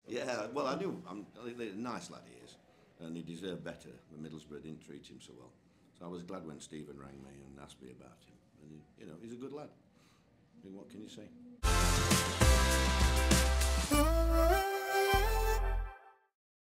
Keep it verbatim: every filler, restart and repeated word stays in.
Yeah, well, I knew. I'm, I think a nice lad he is, and he deserved better. The Middlesbrough didn't treat him so well. So I was glad when Stephen rang me and asked me about him. And, he, you know, he's a good lad. I mean, what can you say?